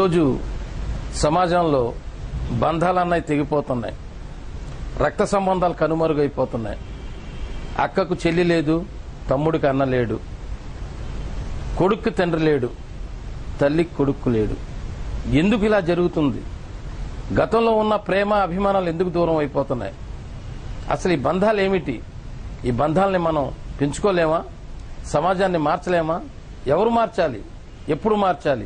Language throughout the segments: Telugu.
ఈరోజు సమాజంలో బంధాలన్నవి తెగిపోతున్నాయి, రక్త సంబంధాలు కనుమరుగైపోతున్నాయి. అక్కకు చెల్లి లేదు, తమ్ముడికి అన్న లేడు, కొడుక్కి తండ్రి లేడు, తల్లికి కొడుకు లేడు. ఎందుకు ఇలా జరుగుతుంది? గతంలో ఉన్న ప్రేమ అభిమానాలు ఎందుకు దూరం అయిపోతున్నాయి? అసలు ఈ బంధాలు ఏమిటి? ఈ బంధాలని మనం పెంచుకోలేమా? సమాజాన్ని మార్చలేమా? ఎవరు మార్చాలి? ఎప్పుడు మార్చాలి?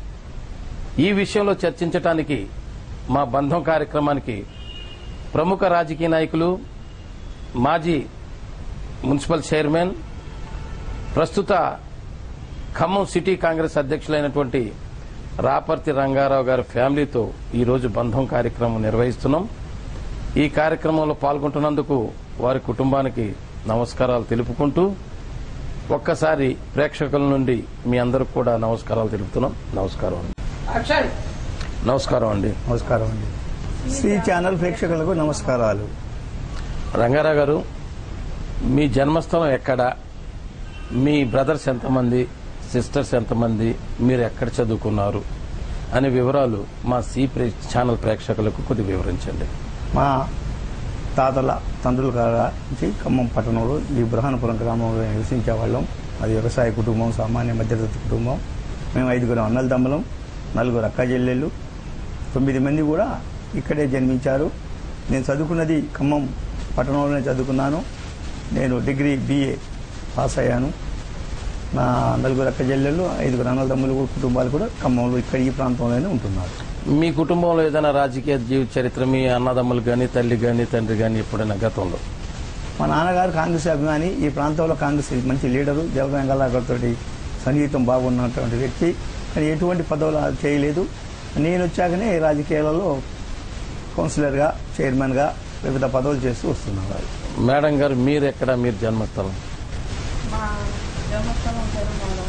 ఈ విషయంలో చర్చించడానికి మా బంధం కార్యక్రమానికి ప్రముఖ రాజకీయ నాయకులు, మాజీ మున్సిపల్ చైర్మన్, ప్రస్తుత ఖమ్మం సిటీ కాంగ్రెస్ అధ్యక్షులైనటువంటి రాపర్తి రంగారావు గారి ఫ్యామిలీతో ఈరోజు బంధం కార్యక్రమం నిర్వహిస్తున్నాం. ఈ కార్యక్రమంలో పాల్గొంటున్నందుకు వారి కుటుంబానికి నమస్కారాలు తెలుపుకుంటూ ఒక్కసారి ప్రేక్షకుల నుండి మీ అందరికి కూడా నమస్కారాలు తెలుపుతున్నాం. నమస్కారం అండి. నమస్కారం అండి. నమస్కారం అండి. శ్రీ ఛానల్ ప్రేక్షకులకు నమస్కారాలు. రంగారావు గారు, మీ జన్మస్థలం ఎక్కడ? మీ బ్రదర్స్ ఎంతమంది, సిస్టర్స్ ఎంతమంది, మీరు ఎక్కడ చదువుకున్నారు అనే వివరాలు మా ఛానల్ ప్రేక్షకులకు కొద్దిగా వివరించండి. మా తాతల తండ్రుల కాడ నుంచి ఖమ్మం పట్టణంలో ఈ బృహనపురం గ్రామంలో నివసించేవాళ్ళం. అది వ్యవసాయ కుటుంబం, సామాన్య మధ్యతరగతి కుటుంబం. మేము 5 అన్నల తమ్ములం, 4 అక్క చెల్లెళ్ళు, 9 మంది కూడా ఇక్కడే జన్మించారు. నేను చదువుకున్నది ఖమ్మం పట్టణంలోనే చదువుకున్నాను. నేను డిగ్రీ BA పాస్ అయ్యాను. నా 4 అక్క చెల్లెళ్ళు, 5 అన్నల తమ్ములు కుటుంబాలు కూడా ఖమ్మంలో ఇక్కడ ఈ ప్రాంతంలోనే ఉంటున్నారు. మీ కుటుంబంలో ఏదైనా రాజకీయ జీవిత చరిత్ర, మీ అన్నదమ్ములు కానీ, తల్లి కానీ, తండ్రి కానీ ఎప్పుడైనా గతంలో? మా నాన్నగారు కాంగ్రెస్ అభిమాని, ఈ ప్రాంతంలో కాంగ్రెస్ మంచి లీడరు, జలరంగాలతో సంగీతం బాగున్నటువంటి వ్యక్తి. కానీ ఎటువంటి పదవులు చేయలేదు. నేను వచ్చాకనే రాజకీయాలలో కౌన్సిలర్గా, చైర్మన్గా వివిధ పదవులు చేస్తూ వస్తున్నారు. మేడం గారు, మీరు ఎక్కడ? మీరు జన్మస్థలం? మా జన్మస్థలం తెలంగాణ.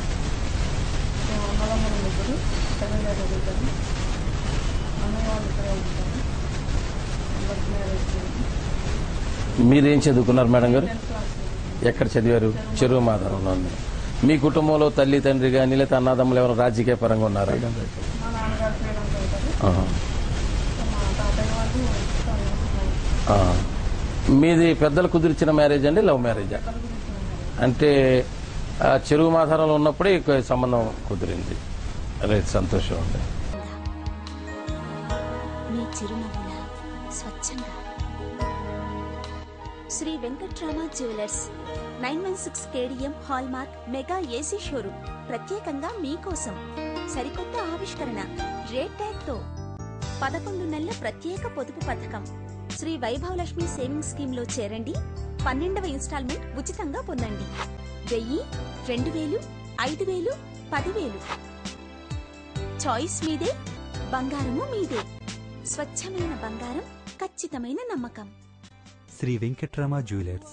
అన్నదమ్ములు ముగ్గురు, తెలంగాణ చదువుతారు. అన్నయ్య వాళ్ళు ఇక్కడే ఉంటారు. అందరికి మ్యారేజ్ చేయండి. మీరేం చదువుకున్నారు మేడం గారు? ఎక్కడ చదివారు? చెరువు మాధారంలో ఉంది. మీ కుటుంబంలో తల్లి తండ్రి కానీ లేదా అన్నదమ్ములు ఎవరైనా రాజకీయ పరంగా ఉన్నారా? మా నాన్నగారు ఫ్రీడమ్ చదువుతారు. మా తాతయ్య వాళ్ళు మీది పెద్దలు కుదిర్చిన మ్యారేజ్ అండి, లవ్ మ్యారేజా? అంటే చెరువు మాధారంలో ఉన్నప్పుడే సంబంధం కుదిరింది. రైట్, సంతోషం అండి. మీ చిరునవ్వుల స్వచ్ఛంగా Sri Venkatrama jewellers 916 KDM hallmark mega AC showroom ప్రత్యేకంగా మీకోసం సరికొత్త ఆవిష్కరణ రేట్ ట్యాగ్ తో 11 నెలల ప్రత్యేక పొదుపు పథకం శ్రీ వైభవలక్ష్మి సేవింగ్స్ స్కీమ్ లో చేరండి. 12వ ఇన్స్టాల్మెంట్ ఉచితంగా పొందండి. 1000, 2000, 5000, 10,000 చాయిస్ మీదే, బంగారము మీదే. స్వచ్ఛమైన బంగారం, ఖచ్చితమైన నమ్మకం. Sri Venkatrama jewellers.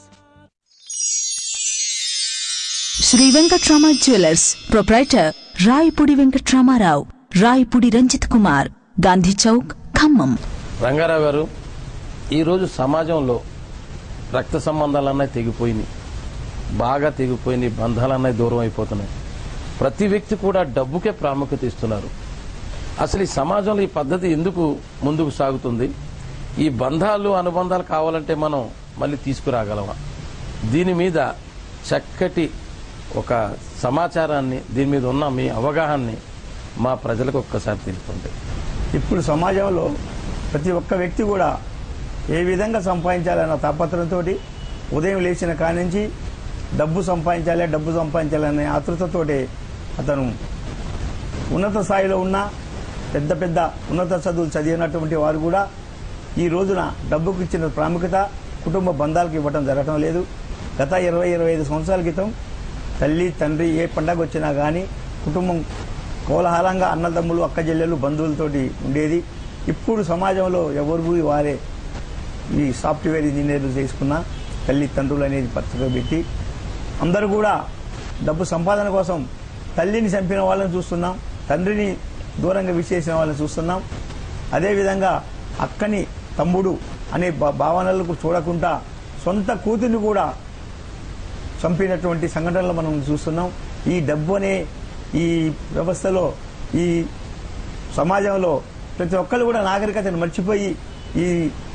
Sri Venkatrama jewellers proprietor Rayapudi Venkatramarao, Rayapudi Ranjith Kumar, Gandhi Chowk, Khammam. Rangarao గారు, ఈరోజు సమాజంలో రక్త సంబంధాలన్నవి తెగిపోయినాయి, బాగా తెగిపోయినాయి. బంధాలన్నవి దూరం అయిపోతున్నాయి. ప్రతి వ్యక్తి కూడా డబ్బుకే ప్రాముఖ్యత ఇస్తున్నారు. అసలు ఈ సమాజంలో ఈ పద్ధతి ఎందుకు ముందుకు సాగుతుంది? ఈ బంధాలు, అనుబంధాలు కావాలంటే మనం మళ్ళీ తీసుకురాగలమా? దీని మీద చక్కటి ఒక సమాచారాన్ని, దీని మీద ఉన్న మీ అవగాహనని మా ప్రజలకు ఒక్కసారి తెలుపండి. ఇప్పుడు సమాజంలో ప్రతి ఒక్క వ్యక్తి కూడా ఏ విధంగా సంపాదించాలన్న తాపత్రంతో ఉదయం లేచిన కానించి డబ్బు సంపాదించాలనే ఆతృతతోటి అతను ఉన్నత స్థాయిలో ఉన్న పెద్ద పెద్ద ఉన్నత చదువులు చదివినటువంటి వారు కూడా ఈ రోజున డబ్బుకు ఇచ్చిన ప్రాముఖ్యత కుటుంబ బంధాలకు ఇవ్వడం జరగడం లేదు. గత 20-25 సంవత్సరాల క్రితం తల్లి తండ్రి ఏ పండగ వచ్చినా కానీ కుటుంబం కోలాహలంగా అన్నదమ్ములు, అక్క చెల్లెలు, బంధువులతోటి ఉండేది. ఇప్పుడు సమాజంలో ఎవరు వారే ఈ సాఫ్ట్వేర్ ఇంజనీర్లు చేసుకున్న తల్లిదండ్రులు అనేది పక్కగా పెట్టి అందరూ కూడా డబ్బు సంపాదన కోసం తల్లిని చంపిన వాళ్ళని చూస్తున్నాం, తండ్రిని దూరంగా విచ్చేసిన వాళ్ళని చూస్తున్నాం. అదేవిధంగా అక్కని తమ్ముడు అనే భావనలకు చూడకుండా సొంత కూతుర్ని కూడా చంపినటువంటి సంఘటనలు మనం చూస్తున్నాం. ఈ డబ్బు అనే ఈ వ్యవస్థలో ఈ సమాజంలో ప్రతి ఒక్కరు కూడా నాగరికతను మర్చిపోయి ఈ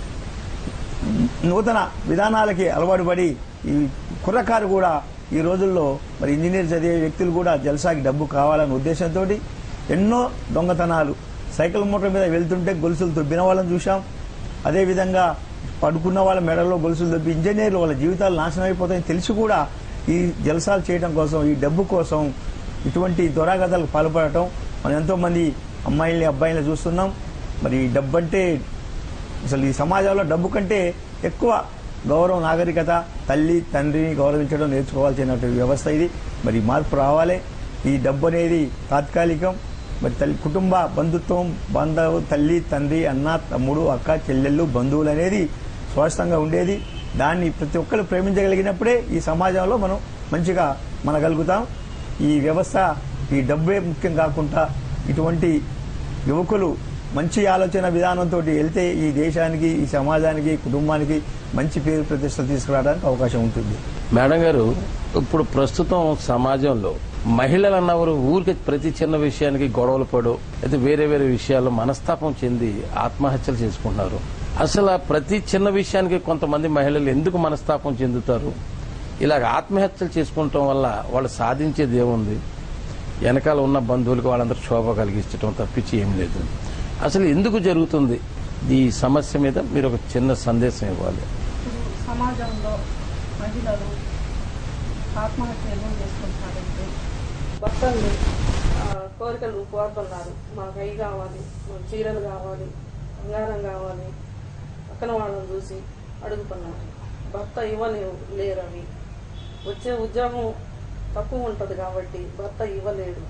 నూతన విధానాలకి అలవాటు పడి ఈ కుర్రకారు కూడా ఈ రోజుల్లో మరి ఇంజనీర్ చదివే వ్యక్తులు కూడా జల్సాకి డబ్బు కావాలనే ఉద్దేశంతో ఎన్నో దొంగతనాలు, సైకిల్ మోటార్ మీద వెళ్తుంటే గొలుసులు దొబ్బిన వాళ్ళని చూశాం. అదేవిధంగా పడుకున్న వాళ్ళ మెడలో గొలుసులు దొబ్బి ఇంజనీర్లు వాళ్ళ జీవితాలు నాశనం అయిపోతాయని తెలిసి కూడా ఈ జల్సాలు చేయడం కోసం, ఈ డబ్బు కోసం ఇటువంటి దురాగతాలకు పాల్పడటం మనం ఎంతో మంది అమ్మాయిల్ని అబ్బాయిల్ని చూస్తున్నాం. మరి ఈ డబ్బు అంటే అసలు ఈ సమాజంలో డబ్బు కంటే ఎక్కువ గౌరవం, నాగరికత, తల్లి తండ్రిని గౌరవించడం నేర్చుకోవాల్సిన వ్యవస్థ ఇది. మరి మార్పు రావాలి. ఈ డబ్బు అనేది తాత్కాలికం. మరి కుటుంబ బంధుత్వం, బంధువు, తల్లి తండ్రి, అన్న తమ్ముడు అక్క చెల్లెళ్ళు బంధువులు అనేది స్పష్టంగా ఉండేది. దాన్ని ప్రతి ఒక్కరు ప్రేమించగలిగినప్పుడే ఈ సమాజంలో మనం మంచిగా మనగలుగుతాం. ఈ వ్యవస్థ ఈ డబ్బే ముఖ్యం కాకుండా ఇటువంటి యువకులు మంచి ఆలోచన విధానంతో వెళ్తే ఈ దేశానికి, ఈ సమాజానికి, కుటుంబానికి మంచి పేరు ప్రతిష్టలు తీసుకురావడానికి అవకాశం ఉంటుంది. మేడం గారు, ఇప్పుడు ప్రస్తుతం సమాజంలో మహిళలు అన్నవారు ఊరికి ప్రతి చిన్న విషయానికి గొడవలు పడో అయితే వేరే వేరే విషయాల్లో మనస్తాపం చెంది ఆత్మహత్యలు చేసుకుంటున్నారు. అసలు ప్రతి చిన్న విషయానికి కొంతమంది మహిళలు ఎందుకు మనస్తాపం చెందుతారు? ఇలాగ ఆత్మహత్యలు చేసుకుంటాం వల్ల వాళ్ళు సాధించేది ఏముంది? వెనకాల ఉన్న బంధువులకు వాళ్ళందరూ శోభ కలిగించడం తప్పించి ఏం లేదు. అసలు ఎందుకు జరుగుతుంది ఈ సమస్య మీద మీరు ఒక చిన్న సందేశం ఇవ్వాలి. సమాజంలో మహిళలు ఆత్మహత్య ఎందుకు చేసుకుంటున్నారంటే భర్తల్ని కోరికలు కోరుతున్నారు. మాకు అవి కావాలి, మాకు చీరలు కావాలి, బంగారం కావాలి, పక్కన వాళ్ళని చూసి అడుగుతున్నారు. భర్త ఇవ్వలేరు. అవి వచ్చే ఉద్యోగం తక్కువ ఉంటుంది కాబట్టి భర్త ఇవ్వలేడు.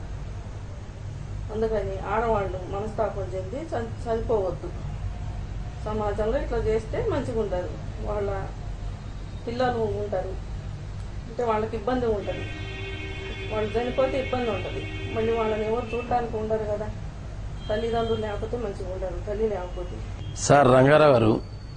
అందుకని ఆడవాళ్ళు మనస్తాపం చెంది చనిపోవద్దు. సమాజంలో ఇట్లా చేస్తే మంచిగా ఉంటారు. వాళ్ళ పిల్లలు ఉంటారు, అంటే వాళ్ళకి ఇబ్బంది ఉంటుంది. వాళ్ళు చనిపోతే ఇబ్బంది ఉంటుంది. మళ్ళీ వాళ్ళని ఎవరు చూడటానికి ఉండరు కదా. తల్లిదండ్రులు లేకపోతే మంచిగా ఉండరు, తల్లి లేకపోతే. సార్ రంగారావు గారు,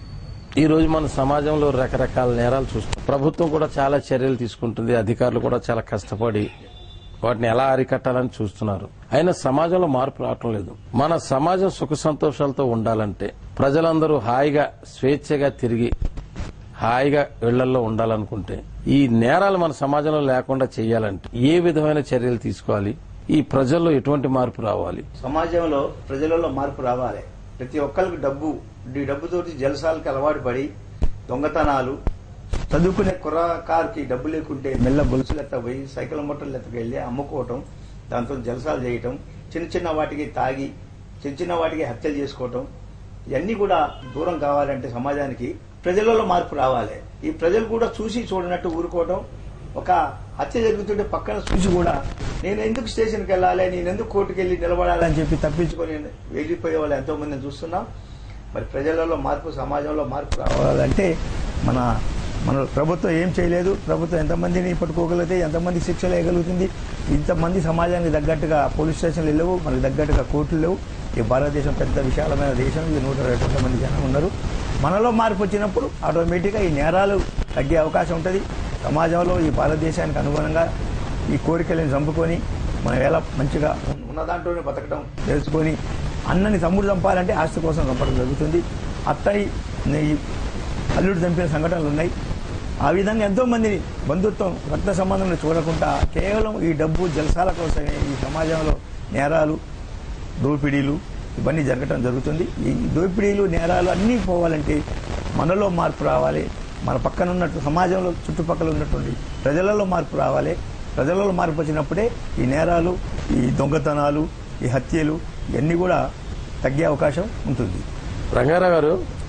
ఈ రోజు మన సమాజంలో రకరకాల నేరాలు చూస్తాం. ప్రభుత్వం కూడా చాలా చర్యలు తీసుకుంటుంది, అధికారులు కూడా చాలా కష్టపడి వాటిని ఎలా అరికట్టాలని చూస్తున్నారు. అయినా సమాజంలో మార్పు రావటం లేదు. మన సమాజం సుఖ సంతోషాలతో ఉండాలంటే ప్రజలందరూ హాయిగా స్వేచ్ఛగా తిరిగి హాయిగా ఇళ్లలో ఉండాలనుకుంటే ఈ నేరాలు మన సమాజంలో లేకుండా చేయాలంటే ఏ విధమైన చర్యలు తీసుకోవాలి? ఈ ప్రజల్లో ఎటువంటి మార్పు రావాలి? సమాజంలో ప్రజలలో మార్పు రావాలి. ప్రతి ఒక్కరికి డబ్బుతోటి జలసాలకి అలవాటు పడి దొంగతనాలు, చదువుకునే కుర్రకారుకి డబ్బు లేకుంటే మెల్ల గొలుసులు ఎత్తపోయి సైకిల్ మోటార్లు ఎత్తకెళ్లి అమ్ముకోవటం, దాంతో జలసాలు చేయటం, చిన్న చిన్న వాటికి తాగి చిన్న చిన్న వాటికి హత్యలు చేసుకోవటం, ఇవన్నీ కూడా దూరం కావాలంటే సమాజానికి ప్రజలలో మార్పు రావాలి. ఈ ప్రజలు కూడా చూసి చూడనట్టు ఊరుకోవటం, ఒక హత్య జరుగుతుంటే పక్కన చూసి కూడా నేను ఎందుకు స్టేషన్కి వెళ్ళాలి, నేను ఎందుకు కోర్టుకు వెళ్ళి నిలబడాలని చెప్పి తప్పించుకొని వెళ్లిపోయే వాళ్ళు ఎంతో మందిని చూస్తున్నాం. మరి ప్రజలలో మార్పు, సమాజంలో మార్పు రావాలంటే మన ప్రభుత్వం ఏం చేయలేదు. ప్రభుత్వం ఎంతమందిని పట్టుకోగలిగితే, ఎంతమంది శిక్షలు వేయగలుగుతుంది? ఇంతమంది సమాజానికి తగ్గట్టుగా పోలీస్ స్టేషన్లు లేవు, మనకు తగ్గట్టుగా కోర్టులు లేవు. ఈ భారతదేశం పెద్ద విశాలమైన దేశం. ఇది 120 మంది జనం ఉన్నారు. మనలో మార్పు వచ్చినప్పుడు ఆటోమేటిక్గా ఈ నేరాలు తగ్గే అవకాశం ఉంటుంది. సమాజంలో ఈ భారతదేశానికి అనుగుణంగా ఈ కోరికలను చంపుకొని మనం ఎలా మంచిగా ఉన్న దాంట్లోనే బతకడం తెలుసుకొని, అన్నని తమ్ముడు చంపాలంటే ఆస్తి కోసం చంపడం జరుగుతుంది. అత్తని అల్లుడు చంపిన సంఘటనలు ఉన్నాయి. ఆ విధంగా ఎంతో మందిని బంధుత్వం, రక్త సంబంధం చూడకుండా కేవలం ఈ డబ్బు జలసాల కోసమే ఈ సమాజంలో నేరాలు, దోపిడీలు ఇవన్నీ జరగటం జరుగుతుంది. ఈ దోపిడీలు, నేరాలు అన్నీ పోవాలంటే మనలో మార్పు రావాలి. మన పక్కన ఉన్నట్టు సమాజంలో చుట్టుపక్కల ఉన్నటువంటి ప్రజలలో మార్పు రావాలి. ప్రజలలో మార్పు వచ్చినప్పుడే ఈ నేరాలు, ఈ దొంగతనాలు, ఈ హత్యలు ఇవన్నీ కూడా తగ్గే అవకాశం ఉంటుంది. రంగారావు గారు,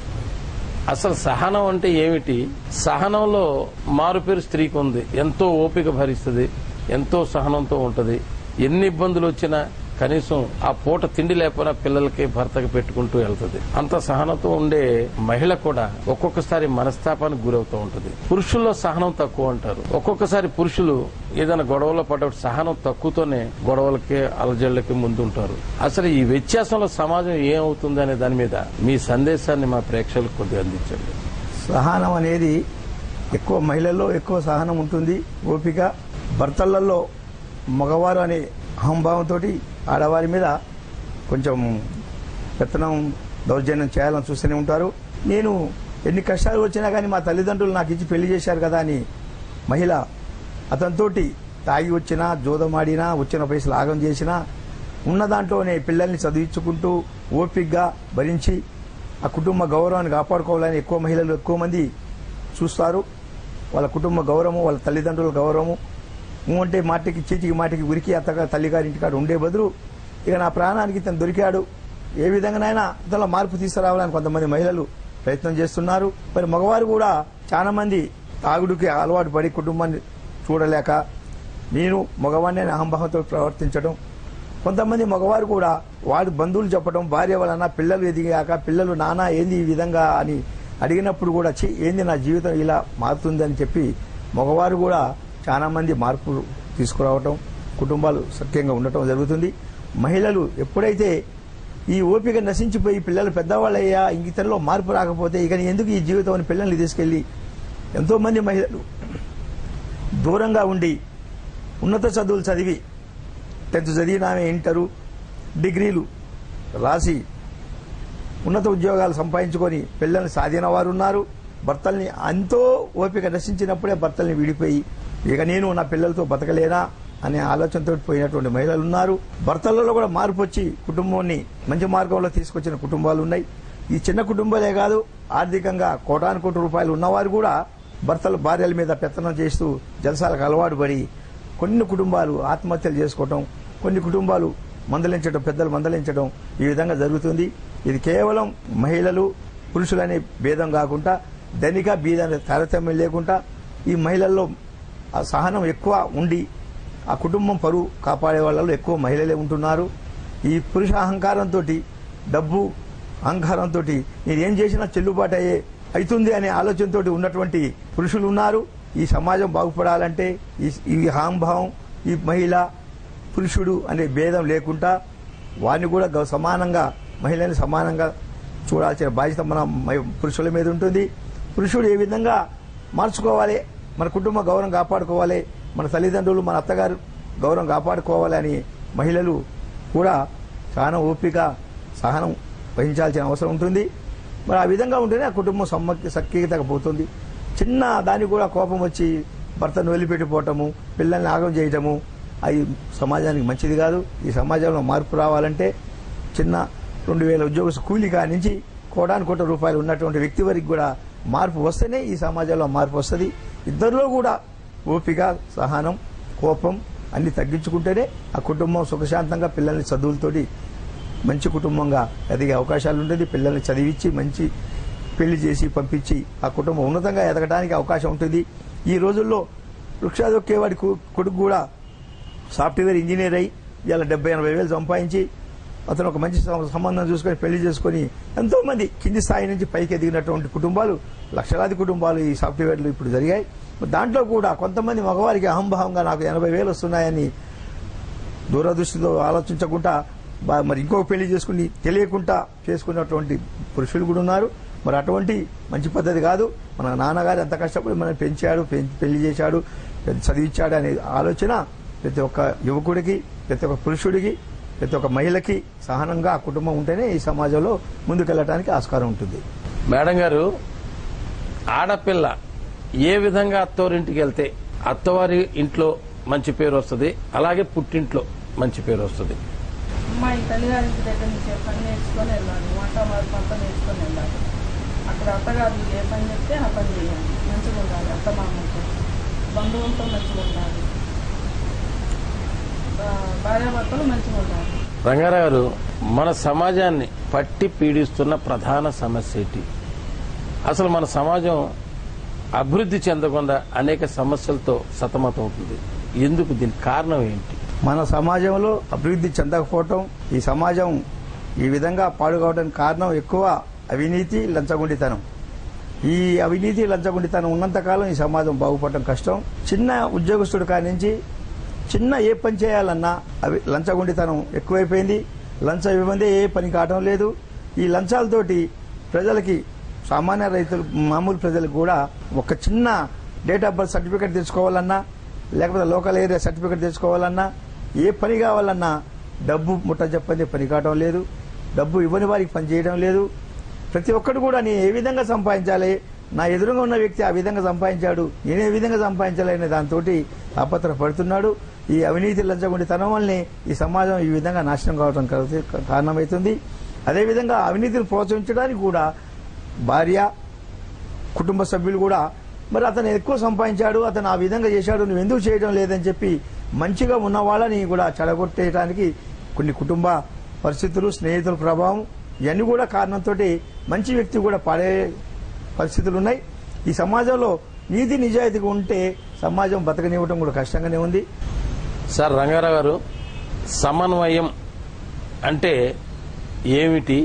అసలు సహనం అంటే ఏమిటి? సహనంలో మారుపేరు స్త్రీకి ఉంది. ఎంతో ఓపిక భరిస్తుంది, ఎంతో సహనంతో ఉంటది. ఎన్ని ఇబ్బందులు వచ్చినా కనీసం ఆ పూట తిండి లేకపోయినా పిల్లలకి, భర్తకి పెట్టుకుంటూ వెళ్తుంది. అంత సహనంతో ఉండే మహిళ కూడా ఒక్కొక్కసారి మనస్తాపానికి గురవుతూ ఉంటుంది. పురుషుల్లో సహనం తక్కువ అంటారు. ఒక్కొక్కసారి పురుషులు ఏదైనా గొడవలో పడ్డప్పుడు సహనం తక్కువతోనే గొడవలకి, అలజడులకి ముందుంటారు. అసలు ఈ వ్యత్యాసంలో సమాజం ఏమవుతుంది అనే దాని మీద మీ సందేశాన్ని మా ప్రేక్షకులకు కొద్దిగా అందించండి. సహనం అనేది ఎక్కువ మహిళల్లో ఎక్కువ సహనం ఉంటుంది, ఓపిక. భర్తలలో మగవారు అనే అహంభావంతో ఆడవారి మీద కొంచెం పెత్తనం దౌర్జన్యం చేయాలని చూస్తూనే ఉంటారు. నేను ఎన్ని కష్టాలు వచ్చినా కానీ మా తల్లిదండ్రులు నాకు ఇచ్చి పెళ్లి చేశారు కదా అని మహిళ అతనితోటి తాగి వచ్చినా, జోదమాడినా, వచ్చిన పైసలు ఆగం చేసినా ఉన్న దాంట్లోనే పిల్లల్ని చదివించుకుంటూ ఓపికగా భరించి ఆ కుటుంబ గౌరవాన్ని కాపాడుకోవాలని ఎక్కువ మంది చూస్తారు. వాళ్ళ కుటుంబ గౌరవము, వాళ్ళ తల్లిదండ్రుల గౌరవము అంటే మాటికి చీటికి మాటికి ఉరికి అత్తగా తల్లిగారి ఇంటికాడ ఉండే బదులు ఇక నా ప్రాణానికి తను దొరికాడు, ఏ విధంగానైనా ఇతరుల మార్పు తీసుకురావాలని కొంతమంది మహిళలు ప్రయత్నం చేస్తున్నారు. మరి మగవారు కూడా చాలా మంది తాగుడుకి అలవాటు పడి కుటుంబాన్ని చూడలేక నేను మగవాడిని అనే అహంభావంతో ప్రవర్తించడం, కొంతమంది మగవారు కూడా వాడి బంధువులు చెప్పడం, భార్య వలన పిల్లలు ఎదిగాక పిల్లలు నానా ఏంది ఈ విధంగా అని అడిగినప్పుడు కూడా ఏంది నా జీవితం ఇలా మారుతుందని చెప్పి మగవారు కూడా చాలా మంది మార్పు తీసుకురావటం, కుటుంబాలు సఖ్యంగా ఉండటం జరుగుతుంది. మహిళలు ఎప్పుడైతే ఈ ఓపిక నశించిపోయి పిల్లలు పెద్దవాళ్ళయ్యా ఇంగితనలో మార్పు రాకపోతే ఇక ఎందుకు ఈ జీవితం అని పిల్లల్ని తీసుకెళ్లి ఎంతో మంది మహిళలు దూరంగా ఉండి ఉన్నత చదువులు చదివి 10th చదివినామే ఇంటరు డిగ్రీలు రాసి ఉన్నత ఉద్యోగాలు సంపాదించుకొని పిల్లల్ని సాధిన వారు ఉన్నారు. భర్తల్ని ఎంతో ఓపిక నశించినప్పుడే భర్తల్ని విడిపోయి ఇక నేను నా పిల్లలతో బతకలేనా అనే ఆలోచనతో పోయినటువంటి మహిళలు ఉన్నారు. భర్తలలో కూడా మార్పు వచ్చి కుటుంబాన్ని మంచి మార్గంలో తీసుకొచ్చిన కుటుంబాలు ఉన్నాయి. ఈ చిన్న కుటుంబాలే కాదు, ఆర్థికంగా కోటాను కోటి రూపాయలు ఉన్నవారు కూడా భర్తలు భార్యల మీద పెత్తనం చేస్తూ జలసాలకు అలవాటు పడి కొన్ని కుటుంబాలు ఆత్మహత్యలు చేసుకోవటం, కొన్ని కుటుంబాలు మందలించడం, పెద్దలు మందలించడం ఈ విధంగా జరుగుతుంది. ఇది కేవలం మహిళలు పురుషులనే భేదం కాకుండా ధనిక బీద అనే తారతమ్యం లేకుండా ఈ మహిళల్లో ఆ సహనం ఎక్కువ ఉండి ఆ కుటుంబం పరువు కాపాడే వాళ్ళలో ఎక్కువ మహిళలే ఉంటున్నారు. ఈ పురుష అహంకారంతో, డబ్బు అహంకారంతో నేనేం చేసినా చెల్లుబాటు అవుతుంది అనే ఆలోచనతో ఉన్నటువంటి పురుషులు ఉన్నారు. ఈ సమాజం బాగుపడాలంటే ఈ అహంభావం, ఈ మహిళ పురుషుడు అనే భేదం లేకుండా వారిని కూడా సమానంగా మహిళని సమానంగా చూడాల్సిన బాధ్యత మన పురుషుల మీద ఉంటుంది. పురుషుడు ఏ విధంగా మార్చుకోవాలి, మన కుటుంబ గౌరవం కాపాడుకోవాలి, మన తల్లిదండ్రులు మన అత్తగారు గౌరవం కాపాడుకోవాలి అని మహిళలు కూడా చాలా ఓపిక సహనం వహించాల్సిన అవసరం ఉంటుంది. మరి ఆ విధంగా ఉంటేనే ఆ కుటుంబం సఖ్యతగా పోతుంది. చిన్న దానికి కూడా కోపం వచ్చి భర్తను వదిలిపెట్టిపోవటము, పిల్లల్ని ఆగం చేయటము అది సమాజానికి మంచిది కాదు. ఈ సమాజంలో మార్పు రావాలంటే చిన్న 2000 ఉద్యోగ కూలీ కానించి కోటాను కోట్ల రూపాయలు ఉన్నటువంటి వ్యక్తి వరకు కూడా మార్పు వస్తేనే ఈ సమాజంలో మార్పు వస్తుంది. ఇద్దరిలో కూడా ఓపిక, సహనం, కోపం అన్ని తగ్గించుకుంటేనే ఆ కుటుంబం సుఖశాంతంగా పిల్లల్ని చదువులతోటి మంచి కుటుంబంగా ఎదిగే అవకాశాలు ఉంటుంది. పిల్లల్ని చదివించి మంచి పెళ్లి చేసి పంపించి ఆ కుటుంబం ఉన్నతంగా ఎదగడానికి అవకాశం ఉంటుంది. ఈ రోజుల్లో వృక్షాదొక్కేవాడి కొడుకు కూడా సాఫ్ట్వేర్ ఇంజనీర్ అయి ఇలా 70-80 వేలు సంపాదించి అతను ఒక మంచి సంబంధం చూసుకొని పెళ్లి చేసుకుని ఎంతో మంది కింది స్థాయి నుంచి పైకి ఎదిగినటువంటి కుటుంబాలు, లక్షలాది కుటుంబాలు ఈ సాఫ్ట్వేర్లు ఇప్పుడు జరిగాయి. దాంట్లో కూడా కొంతమంది మగవారికి అహంభావంగా నాకు 80 వేలు వస్తున్నాయని దూరదృష్టితో ఆలోచించకుండా మరి ఇంకొక పెళ్లి చేసుకుని తెలియకుండా చేసుకున్నటువంటి పురుషులు కూడా ఉన్నారు. మరి అటువంటి మంచి పద్ధతి కాదు. మన నాన్నగారు ఎంత కష్టపడి మనం పెంచాడు, పెళ్లి చేశాడు, చదివించాడు అనే ఆలోచన ప్రతి ఒక్క యువకుడికి, ప్రతి ఒక్క పురుషుడికి, ప్రతి ఒక్క మహిళకి సహనంగా ఆ కుటుంబం ఉంటేనే ఈ సమాజంలో ముందుకెళ్లడానికి ఆస్కారం ఉంటుంది. మేడం గారు, ఆడపిల్ల ఏ విధంగా అత్తవారింటికి వెళ్తే అత్తవారి ఇంట్లో మంచి పేరు వస్తుంది, అలాగే పుట్టింట్లో మంచి పేరు వస్తుంది? అమ్మాయి తల్లిగారింటి దగ్గర నుంచి పని నేర్చుకొని వెళ్ళాలి, వంట పంట నేర్చుకొని వెళ్ళాలి. అక్కడ అత్తగారు ఏ పని చెప్తే ఆ పని చేయాలి, మంచిగా ఉండాలి, అత్తమామతో బంధువులతో మంచిగా ఉండాలి, భార్యాభర్తలు మంచిగా ఉండాలి. రంగారావు గారు, మన సమాజాన్ని పట్టి పీడిస్తున్న ప్రధాన సమస్య ఏంటి? అసలు మన సమాజం అభివృద్ధి చెందకుండా అనేక సమస్యలతో సతమతం అవుతుంది. ఎందుకు? దీనికి కారణం ఏంటి? మన సమాజంలో అభివృద్ధి చెందకపోవటం, ఈ సమాజం ఈ విధంగా పాడు కావడానికి కారణం ఎక్కువ అవినీతి, లంచగొండితనం. ఈ అవినీతి, లంచగొండితనం ఉన్నంతకాలం ఈ సమాజం బాగుపడటం కష్టం. చిన్న ఉద్యోగస్తుడు కానించి చిన్న ఏ పని చేయాలన్నా లంచగొండితనం ఎక్కువైపోయింది. లంచం ఇవ్వందే ఏ పని కావటం లేదు. ఈ లంచాలతోటి ప్రజలకి, సామాన్య రైతులు, మామూలు ప్రజలకు కూడా ఒక చిన్న డేట్ ఆఫ్ బర్త్ సర్టిఫికేట్ తెచ్చుకోవాలన్నా, లేకపోతే లోకల్ ఏరియా సర్టిఫికేట్ తెచ్చుకోవాలన్నా, ఏ పని కావాలన్నా డబ్బు ముట్ట చెప్పని పని కావడం లేదు, డబ్బు ఇవ్వని వారికి పని చేయడం లేదు. ప్రతి ఒక్కరు కూడా నేను ఏ విధంగా సంపాదించాలి, నా ఎదురుగా ఉన్న వ్యక్తి ఆ విధంగా సంపాదించాడు, నేను ఏ విధంగా సంపాదించాలి అనే దాంతో తాపత్రపడుతున్నాడు. ఈ అవినీతి లంచగొండితనం వల్లనే ఈ సమాజం ఈ విధంగా నాశనం కావడం కారణమవుతుంది. అదేవిధంగా అవినీతిని ప్రోత్సహించడానికి కూడా భార్య, కుటుంబ సభ్యులు కూడా మరి అతను ఎక్కువ సంపాదించాడు, అతను ఆ విధంగా చేశాడు, నువ్వు ఎందుకు చేయడం లేదని చెప్పి మంచిగా ఉన్న వాళ్ళని కూడా చెడగొట్టేయడానికి కొన్ని కుటుంబ పరిస్థితులు, స్నేహితుల ప్రభావం ఇవన్నీ కూడా కారణంతో మంచి వ్యక్తి కూడా పాడే పరిస్థితులు ఉన్నాయి. ఈ సమాజంలో నీతి నిజాయితీగా ఉంటే సమాజం బతకనివ్వడం కూడా కష్టంగానే ఉంది. సార్ రంగారావు గారు, సమన్వయం అంటే ఏమిటి?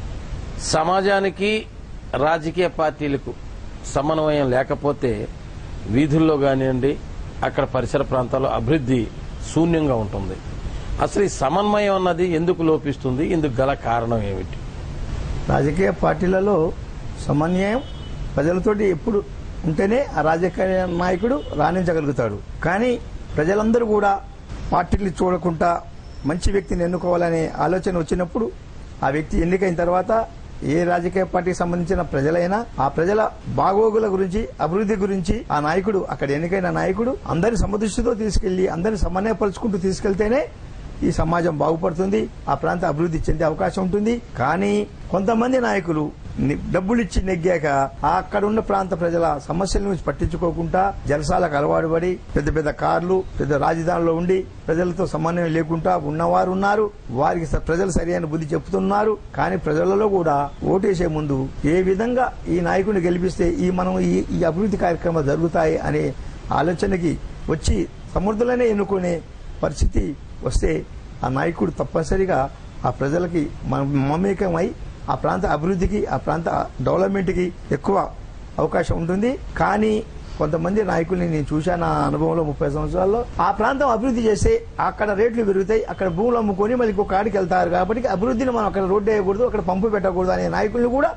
సమాజానికి రాజకీయ పార్టీలకు సమన్వయం లేకపోతే వీధుల్లో కానివ్వండి, అక్కడ పరిసర ప్రాంతాల్లో అభివృద్ధి శూన్యంగా ఉంటుంది. అసలు ఈ సమన్వయం అన్నది ఎందుకు లోపిస్తుంది? ఇందుకు గల కారణం ఏమిటి? రాజకీయ పార్టీలలో సమన్వయం ప్రజలతోటి ఎప్పుడు ఉంటేనే ఆ రాజకీయ నాయకుడు రాణించగలుగుతాడు. కానీ ప్రజలందరూ కూడా పార్టీలు చూడకుండా మంచి వ్యక్తిని ఎన్నుకోవాలనే ఆలోచన వచ్చినప్పుడు ఆ వ్యక్తి ఎన్నికైన తర్వాత ఏ రాజకీయ పార్టీకి సంబంధించిన ప్రజలైనా ఆ ప్రజల బాగోగుల గురించి, అభివృద్ధి గురించి ఆ నాయకుడు, అక్కడ ఎన్నికైన నాయకుడు అందరి సమదృష్టితో తీసుకెళ్లి అందరిని సమన్వయపరుచుకుంటూ తీసుకెళ్తేనే ఈ సమాజం బాగుపడుతుంది, ఆ ప్రాంత అభివృద్ధి చెందే అవకాశం ఉంటుంది. కానీ కొంతమంది నాయకులు డబ్బులిచ్చి నెగ్గాక అక్కడ ఉన్న ప్రాంత ప్రజల సమస్యల నుంచి పట్టించుకోకుండా జలసాలకు అలవాటు పడి పెద్ద పెద్ద కార్లు, పెద్ద రాజధానిలో ఉండి ప్రజలతో సమన్వయం లేకుండా ఉన్నవారు ఉన్నారు. వారికి ప్రజలు సరైన బుద్ధి చెప్తున్నారు. కానీ ప్రజలలో కూడా ఓటేసే ముందు ఏ విధంగా ఈ నాయకుడిని గెలిపిస్తే ఈ అభివృద్ధి కార్యక్రమాలు జరుగుతాయి అనే ఆలోచనకి వచ్చి సమర్థులనే ఎన్నుకునే పరిస్థితి వస్తే ఆ నాయకుడు తప్పనిసరిగా ఆ ప్రజలకి మమేకమై ఆ ప్రాంత అభివృద్ధికి, ఆ ప్రాంత డెవలప్మెంట్కి ఎక్కువ అవకాశం ఉంటుంది. కానీ కొంతమంది నాయకుల్ని నేను చూశాను నా అనుభవంలో 30 సంవత్సరాల్లో. ఆ ప్రాంతం అభివృద్ధి చేస్తే అక్కడ రేట్లు పెరుగుతాయి, అక్కడ భూములు అమ్ముకొని మళ్ళీ ఇంకో కాడికి వెళ్తారు. కాబట్టి అభివృద్ధిని మనం అక్కడ రోడ్డు వేయకూడదు, అక్కడ పంపు పెట్టకూడదు అనే నాయకులు కూడా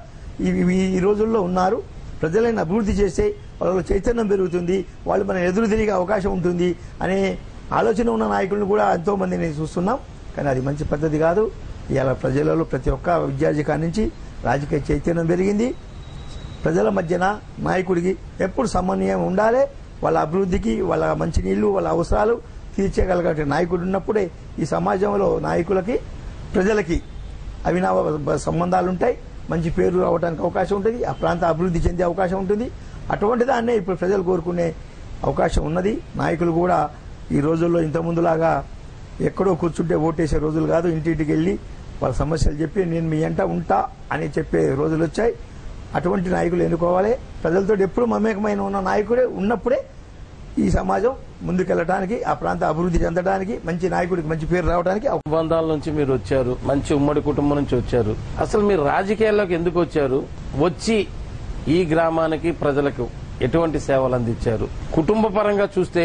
ఈ రోజుల్లో ఉన్నారు. ప్రజలను అభివృద్ధి చేస్తే వాళ్ళలో చైతన్యం పెరుగుతుంది, వాళ్ళు మనం ఎదురు తిరిగే అవకాశం ఉంటుంది అనే ఆలోచన ఉన్న నాయకులను కూడా ఎంతో మందిని చూస్తున్నాం. కానీ అది మంచి పద్ధతి కాదు. ఇవాళ ప్రజలలో ప్రతి ఒక్క విద్యార్థి కాడి నుంచి రాజకీయ చైతన్యం పెరిగింది. ప్రజల మధ్యన నాయకుడికి ఎప్పుడు సమన్వయం ఉండాలి. వాళ్ళ అభివృద్ధికి, వాళ్ళ మంచినీళ్లు, వాళ్ళ అవసరాలు తీర్చేయగలిగే నాయకుడు ఉన్నప్పుడే ఈ సమాజంలో నాయకులకి, ప్రజలకి అవినావ సంబంధాలుంటాయి, మంచి పేరు రావడానికి అవకాశం ఉంటుంది, ఆ ప్రాంత అభివృద్ధి చెందే అవకాశం ఉంటుంది. అటువంటి దాన్నే ఇప్పుడు ప్రజలు కోరుకునే అవకాశం ఉన్నది. నాయకులు కూడా ఈ రోజుల్లో ఇంతకుముందులాగా ఎక్కడో కూర్చుంటే ఓటేసే రోజులు కాదు. ఇంటింటికి వెళ్లి వాళ్ళ సమస్యలు చెప్పి నేను మీ ఎంట ఉంటా అని చెప్పే రోజులు వచ్చాయి. అటువంటి నాయకులు ఎన్నుకోవాలి. ప్రజలతో ఎప్పుడు మమేకమైన ఉన్న నాయకుడే ఉన్నప్పుడే ఈ సమాజం ముందుకెళ్లడానికి, ఆ ప్రాంత అభివృద్ధి చెందడానికి, మంచి నాయకుడికి మంచి పేరు రావడానికి. బంధాల నుంచి మీరు వచ్చారు, మంచి ఉమ్మడి కుటుంబం నుంచి వచ్చారు. అసలు మీరు రాజకీయాల్లోకి ఎందుకు వచ్చారు? వచ్చి ఈ గ్రామానికి, ప్రజలకు ఎటువంటి సేవలు అందించారు? కుటుంబ పరంగా చూస్తే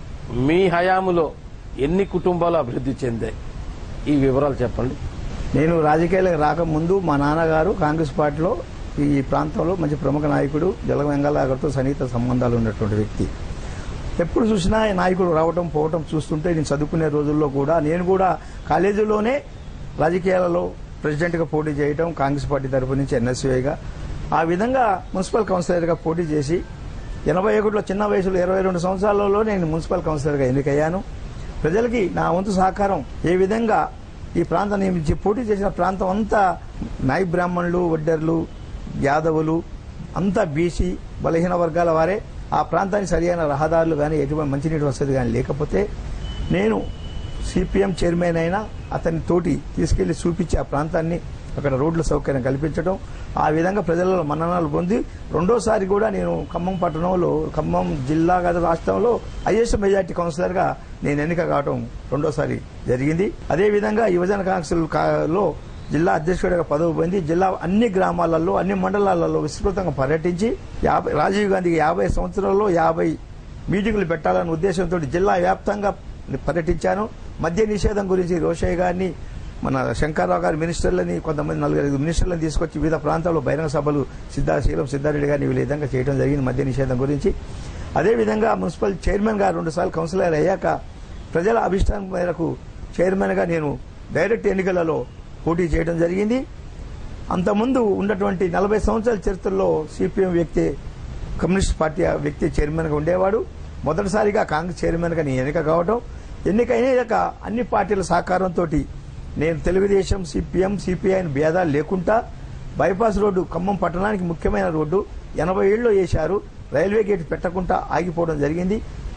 మీ హయాములో ఎన్ని కుటుంబాలు అభివృద్ధి చెందాయి? ఈ వివరాలు చెప్పండి. నేను రాజకీయాలకు రాకముందు మా నాన్నగారు కాంగ్రెస్ పార్టీలో ఈ ప్రాంతంలో మంచి ప్రముఖ నాయకుడు, జలగ వెంగళరావు గారితో సన్నిహిత సంబంధాలు ఉన్నటువంటి వ్యక్తి. ఎప్పుడు చూసినా నాయకుడు రావటం పోవటం చూస్తుంటే నేను చదువుకునే రోజుల్లో కూడా నేను కూడా కాలేజీలోనే రాజకీయాలలో ప్రెసిడెంట్గా పోటీ చేయటం, కాంగ్రెస్ పార్టీ తరఫు నుంచి ఎన్ఎస్యూఐగా, ఆ విధంగా మున్సిపల్ కౌన్సిలర్గా పోటీ చేసి 81లో చిన్న వయసులో 22 సంవత్సరాలలో నేను మున్సిపల్ కౌన్సిలర్గా ఎన్నికయ్యాను. ప్రజలకి నా వంతు సహకారం ఏ విధంగా ఈ ప్రాంతం నుంచి పోటీ చేసిన ప్రాంతం అంతా నాయి బ్రాహ్మణులు, వడ్డర్లు, యాదవులు అంతా బీసీ బలహీన వర్గాల వారే. ఆ ప్రాంతానికి సరైన రహదారులు కానీ ఎటువంటి మంచినీటి వసతి కానీ లేకపోతే నేను సిపిఎం చైర్మన్ అయినా అతని తోటి తీసుకెళ్లి చూపించి ఆ ప్రాంతాన్ని అక్కడ రోడ్ల సౌకర్యం కల్పించడం, ఆ విధంగా ప్రజలలో మన్ననలు పొంది రెండోసారి కూడా నేను ఖమ్మం పట్టణంలో, ఖమ్మం జిల్లా కాదు రాష్ట్రంలో హైయెస్ట్ మెజార్టీ కౌన్సిలర్గా నేను ఎన్నిక కావడం రెండోసారి జరిగింది. అదేవిధంగా యువజన కాంగ్రెస్లో జిల్లా అధ్యక్షుడిగా పదవి పొంది జిల్లా అన్ని గ్రామాలలో, అన్ని మండలాలలో విస్తృతంగా పర్యటించి రాజీవ్ గాంధీకి 50 సంవత్సరాల్లో 50 మీటింగులు పెట్టాలనే ఉద్దేశంతో జిల్లా వ్యాప్తంగా పర్యటించాను. మద్య నిషేధం గురించి రోషయ్య గారిని, మన శంకర్రావు గారి మినిస్టర్లని, కొంతమంది 4-5 మినిస్టర్లను తీసుకొచ్చి వివిధ ప్రాంతాల్లో బహిరంగ సభలు సిద్ధారెడ్డి గారిని ఈ విధంగా చేయడం జరిగింది మద్య నిషేధం గురించి. అదేవిధంగా మున్సిపల్ చైర్మన్ గా 2 సార్లు కౌన్సిలర్ అయ్యాక ప్రజల అభిష్టానం మేరకు చైర్మన్ గా నేను డైరెక్ట్ ఎన్నికలలో పోటీ చేయడం జరిగింది. అంతకుముందు ఉన్నటువంటి 40 సంవత్సరాల చరిత్రలో సిపిఎం వ్యక్తి, కమ్యూనిస్ట్ పార్టీ వ్యక్తి చైర్మన్గా ఉండేవాడు. మొదటిసారిగా కాంగ్రెస్ చైర్మన్గా నేను ఎన్నిక కావడం, ఎన్నికైనాక అన్ని పార్టీల సహకారంతో నేను తెలుగుదేశం, సిపిఎం, సిపిఐ భేదాలు లేకుండా బైపాస్ రోడ్డు ఖమ్మం పట్టణానికి ముఖ్యమైన రోడ్డు 80 ఏళ్ళలో వేశారు. రైల్వే గేట్ పెట్టకుండా ఆగిపోవడం జరిగింది.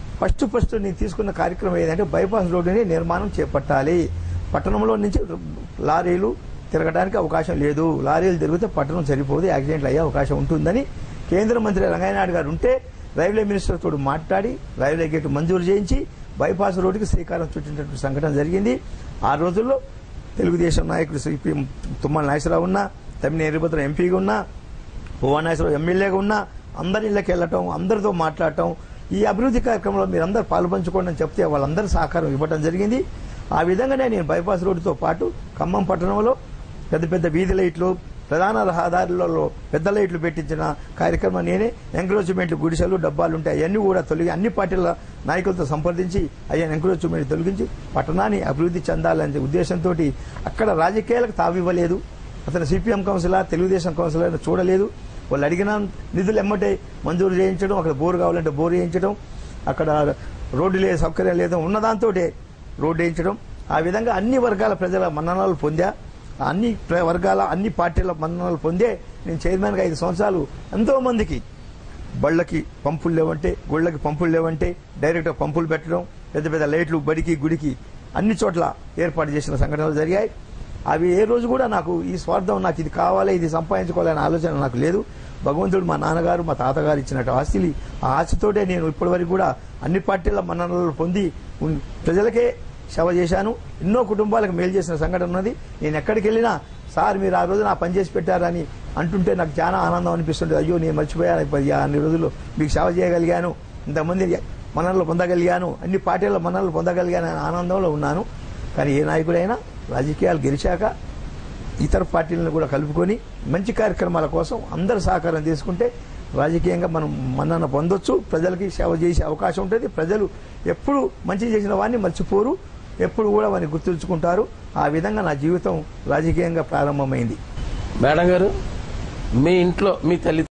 ఫస్ట్ నేను తీసుకున్న కార్యక్రమం ఏదంటే బైపాస్ రోడ్డుని నిర్మాణం చేపట్టాలి. పట్టణంలో నుంచి లారీలు తిరగడానికి అవకాశం లేదు. లారీలు తిరిగితే పట్టణం సరిపోదు, యాక్సిడెంట్లు అయ్యే అవకాశం ఉంటుందని కేంద్ర మంత్రి రంగనాయుడు గారు ఉంటే రైల్వే మినిస్టర్ తోడు మాట్లాడి రైల్వే గేటు మంజూరు చేయించి బైపాస్ రోడ్డుకి శ్రీకారం చుట్టినటువంటి సంఘటన జరిగింది. ఆ రోజుల్లో తెలుగుదేశం నాయకుడు సిపిఎం తుమ్మల నాగేశ్వరరావు ఉన్నా, తమ్మినేని వీరభద్రం ఎంపీగా ఉన్నా, భువనేశ్వరరావు ఎమ్మెల్యేగా ఉన్నా, అందరి ఇళ్ళకి వెళ్లటం, అందరితో మాట్లాడటం, ఈ అభివృద్ధి కార్యక్రమంలో మీరందరూ పాల్పంచుకోండి అని చెప్తే వాళ్ళందరూ సహకారం ఇవ్వడం జరిగింది. ఆ విధంగానే నేను బైపాస్ రోడ్డుతో పాటు ఖమ్మం పట్టణంలో పెద్ద వీధి లైట్లు, ప్రధాన రహదారులలో పెద్ద లైట్లు పెట్టించిన కార్యక్రమం నేనే. ఎంక్రోచ్మెంట్లు, గుడిసెలు, డబ్బాలు ఉంటాయి, అవన్నీ కూడా తొలగి అన్ని పార్టీల నాయకులతో సంప్రదించి అయ్యా ఎంక్రోచ్మెంట్ తొలగించి పట్టణాన్ని అభివృద్ధి చెందాలనే ఉద్దేశంతో అక్కడ రాజకీయాలకు తావివ్వలేదు. అతను సిపిఎం కౌన్సిలర్, తెలుగుదేశం కౌన్సిలర్ చూడలేదు. వాళ్ళు అడిగిన నిధులు ఎమ్మటే మంజూరు చేయించడం, అక్కడ బోరు కావాలంటే బోరు వేయించడం, అక్కడ రోడ్డు లేదు, సౌకర్యం లేదు, ఉన్నదాంతో రోడ్డు వేయించడం. ఆ విధంగా అన్ని వర్గాల ప్రజల మన్ననలు పొందా, అన్ని వర్గాల అన్ని పార్టీల మన్ననలు పొందే నేను చైర్మన్గా 5 సంవత్సరాలు ఎంతో మందికి బళ్ళకి పంపులు లేవంటే, గుళ్ళకి పంపులు లేవంటే డైరెక్ట్ పంపులు పెట్టడం, పెద్ద లైట్లు బడికి గుడికి అన్ని చోట్ల ఏర్పాటు చేసిన సంఘటనలు జరిగాయి. అవి ఏ రోజు కూడా నాకు ఈ స్వార్థం, నాకు ఇది కావాలి, ఇది సంపాదించుకోవాలనే ఆలోచన నాకు లేదు. భగవంతుడు మా నాన్నగారు, మా తాతగారు ఇచ్చినట్టు ఆస్తిని, ఆ ఆశతోటే నేను ఇప్పటివరకు కూడా అన్ని పార్టీల మన్ననలు పొంది ప్రజలకే సేవ చేశాను. ఎన్నో కుటుంబాలకు మేలు చేసిన సంఘటన ఉన్నది. నేను ఎక్కడికి వెళ్ళినా సార్ మీరు ఆ రోజు నా పని చేసి పెట్టారని అంటుంటే నాకు చాలా ఆనందం అనిపిస్తుంది. అయ్యో నేను మర్చిపోయాను, అన్ని రోజుల్లో మీకు సేవ చేయగలిగాను, ఇంతమంది మన్ననలు పొందగలిగాను, అన్ని పార్టీల మన్ననలు పొందగలిగాను అనే ఆనందంలో ఉన్నాను. కానీ ఏ నాయకుడైనా రాజకీయాలు గెలిచాక ఇతర పార్టీలను కూడా కలుపుకొని మంచి కార్యక్రమాల కోసం అందరు సహకారం తీసుకుంటే రాజకీయంగా మనం మన్నన పొందొచ్చు, ప్రజలకి సేవ చేసే అవకాశం ఉంటుంది. ప్రజలు ఎప్పుడు మంచి చేసిన వాడిని మర్చిపోరు, ఎప్పుడు కూడా వారిని గుర్తుంచుకుంటారు. ఆ విధంగా నా జీవితం రాజకీయంగా ప్రారంభమైంది. మేడం గారు, మీ ఇంట్లో మీ తల్లి